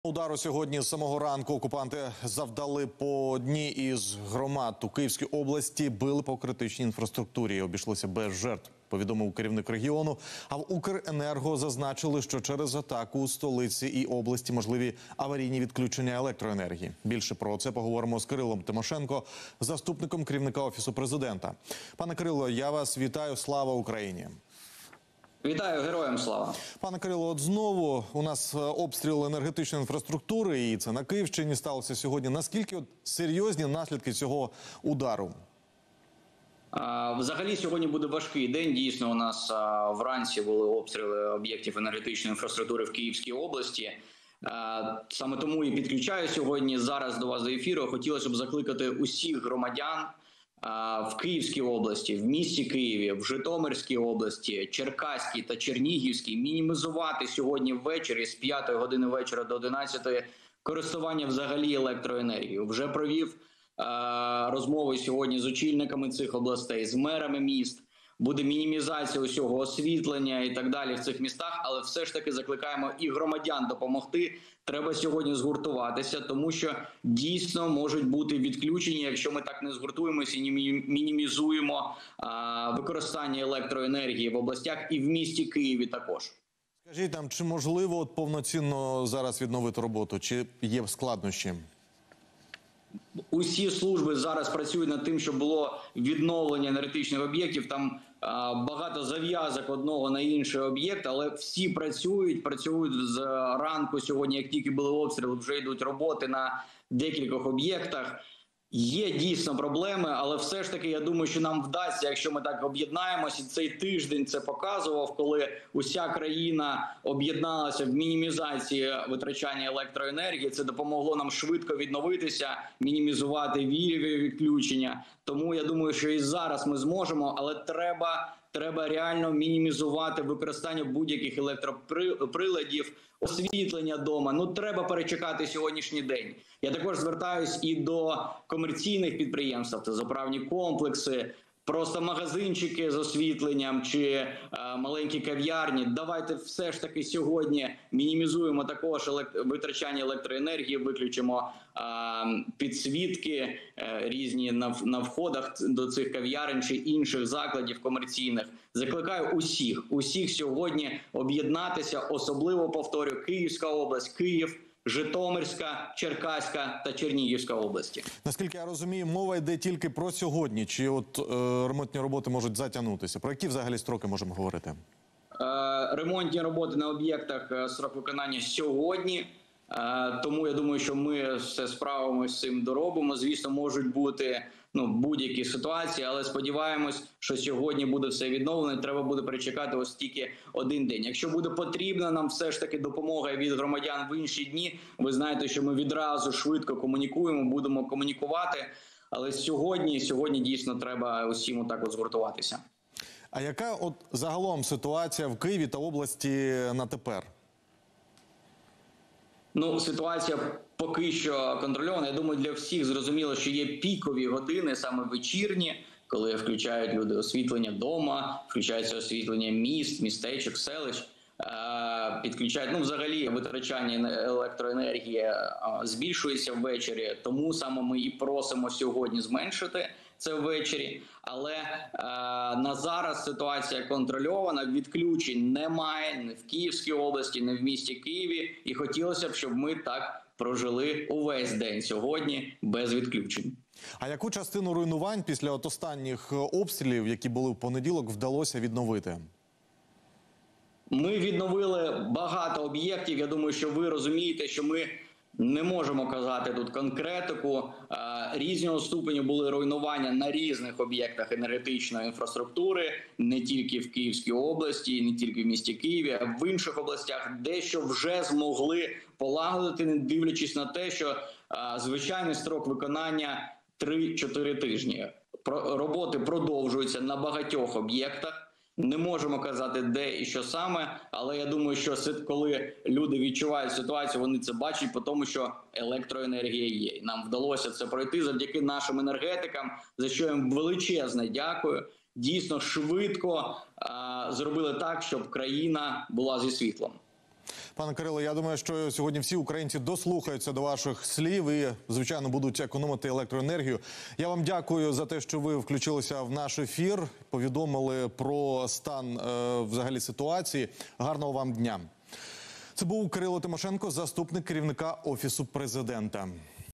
Удару сьогодні з самого ранку окупанти завдали по одній із громад у Київській області, били по критичній інфраструктурі. Обійшлося без жертв, повідомив керівник регіону. А в Укренерго зазначили, що через атаку у столиці і області можливі аварійні відключення електроенергії. Більше про це поговоримо з Кирилом Тимошенко, заступником керівника Офісу президента. Пане Кирило, я вас вітаю. Слава Україні! Вітаю, героям слава. Пане Кирило, от знову у нас обстріл енергетичної інфраструктури, і це на Київщині сталося сьогодні. Наскільки серйозні наслідки цього удару? Взагалі сьогодні буде важкий день. Дійсно, у нас вранці були обстріли об'єктів енергетичної інфраструктури в Київській області. Саме тому і підключаю сьогодні зараз до вас до ефіру. Хотілося б закликати усіх громадян в Київській області, в місті Києві, в Житомирській області, Черкаській та Чернігівській мінімізувати сьогодні ввечері з 5 години вечора до 11 користування взагалі електроенергією. Вже провів розмови сьогодні з очільниками цих областей, з мерами міст. Буде мінімізація усього освітлення і так далі в цих містах, але все ж таки закликаємо і громадян допомогти. Треба сьогодні згуртуватися, тому що дійсно можуть бути відключення, якщо ми так не згуртуємося і не мінімізуємо використання електроенергії в областях і в місті Києві також. Скажіть нам, чи можливо повноцінно зараз відновити роботу, чи є складнощі? Усі служби зараз працюють над тим, щоб було відновлення енергетичних об'єктів. Там багато зав'язок одного на інший об'єкт, але всі працюють з ранку сьогодні, як тільки були обстріли, вже йдуть роботи на декількох об'єктах. Є дійсно проблеми, але все ж таки я думаю, що нам вдасться, якщо ми так об'єднаємося. Цей тиждень це показував, коли уся країна об'єдналася в мінімізації витрачання електроенергії. Це допомогло нам швидко відновитися, мінімізувати вієві відключення. Тому я думаю, що і зараз ми зможемо, але треба реально мінімізувати використання будь-яких електроприладів, освітлення дома. Ну, треба перечекати сьогоднішній день. Я також звертаюсь і до комерційних підприємств, автозаправні комплекси, просто магазинчики з освітленням чи маленькі кав'ярні. Давайте все ж таки сьогодні мінімізуємо також витрачання електроенергії, виключимо підсвітки різні на входах до цих кав'ярень чи інших закладів комерційних. Закликаю усіх сьогодні об'єднатися, особливо, повторю, Київська область, Київ, Житомирська, Черкаська та Чернігівська області. Наскільки я розумію, мова йде тільки про сьогодні, чи от ремонтні роботи можуть затягнутися? Про які взагалі строки можемо говорити? Ремонтні роботи на об'єктах, срок виконання сьогодні. Тому я думаю, що ми все справимося з цим, доробимо. Звісно, можуть бути будь-які ситуації, але сподіваємось, що сьогодні буде все відновлено. Треба буде перечекати ось тільки один день. Якщо буде потрібна нам все ж таки допомога від громадян в інші дні, ви знаєте, що ми відразу швидко комунікуємо, будемо комунікувати. Але сьогодні дійсно треба усім отак от згуртуватися. А яка от загалом ситуація в Києві та області на тепер? Ситуація поки що контрольована. Я думаю, для всіх зрозуміло, що є пікові години, саме вечірні, коли включають люди освітлення дома, включається освітлення міст, містечок, селищ, підключають. Взагалі, витрачання електроенергії збільшується ввечері, тому саме ми і просимо сьогодні зменшити це ввечері. Але на зараз ситуація контрольована, відключень немає ні в Київській області, ні в місті Києві. І хотілося б, щоб ми так прожили увесь день сьогодні без відключень. А яку частину руйнувань після останніх обстрілів, які були в понеділок, вдалося відновити? Ми відновили багато об'єктів. Я думаю, що ви розумієте, що ми не можемо казати тут конкретику. Різного ступеню були руйнування на різних об'єктах енергетичної інфраструктури, не тільки в Київській області, не тільки в місті Києві, а в інших областях дещо вже змогли полагодити, не дивлячись на те, що звичайний строк виконання 3-4 тижні. Роботи продовжуються на багатьох об'єктах. Не можемо казати, де і що саме, але я думаю, що коли люди відчувають ситуацію, вони це бачать, по тому, що електроенергія є. І нам вдалося це пройти завдяки нашим енергетикам, за що їм величезне дякую. Дійсно швидко зробили так, щоб країна була зі світлом. Пане Кирило, я думаю, що сьогодні всі українці дослухаються до ваших слів і, звичайно, будуть економити електроенергію. Я вам дякую за те, що ви включилися в наш ефір, повідомили про стан взагалі ситуації. Гарного вам дня. Це був Кирило Тимошенко, заступник керівника Офісу Президента.